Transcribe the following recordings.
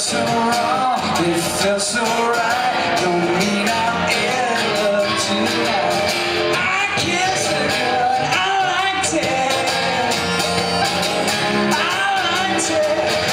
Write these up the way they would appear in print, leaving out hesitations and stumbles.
so wrong, it felt so right. Don't mean I'm in love tonight. I kissed the girl, I liked it. I liked it.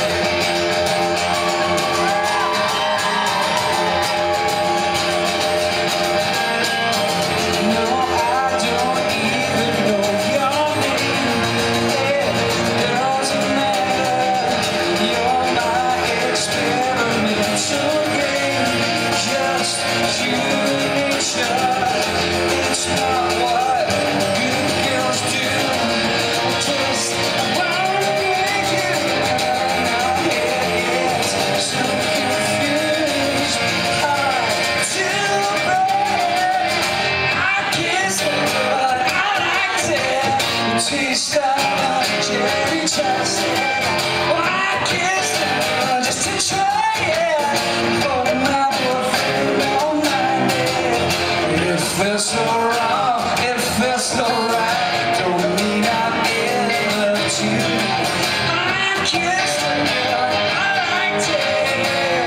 No, I don't even know your name. It doesn't matter. You're my experimental game. Just human nature. It's not what good girls do. Just wanna make you my head is so confused. Hard to break. I kissed her, but I liked it. The taste of cherry chapstick. Oh, I kissed her just to try it. Oh, my boyfriend all night. It feels so wrong, it feels so right. Don't mean I'm in love tonight. I kissed her, but I liked it.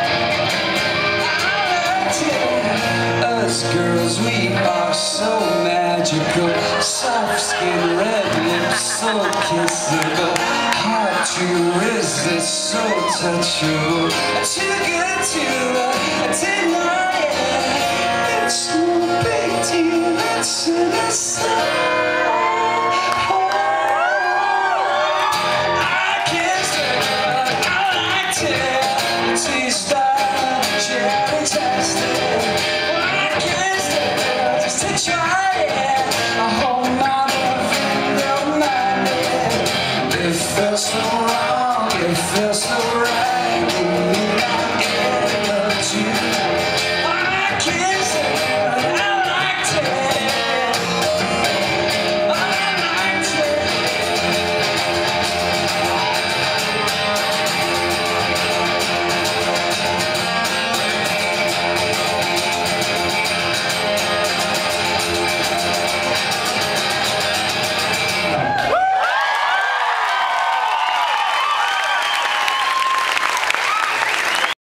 I liked it. Us girls, we are so magical. Soft skin, red lips, so kissable. Hard to resist, so touchable. Too good to deny it. It's no big deal, it's an aside. I kissed her, but I liked it. Taste of cherry chapstick. I kissed her just to try it.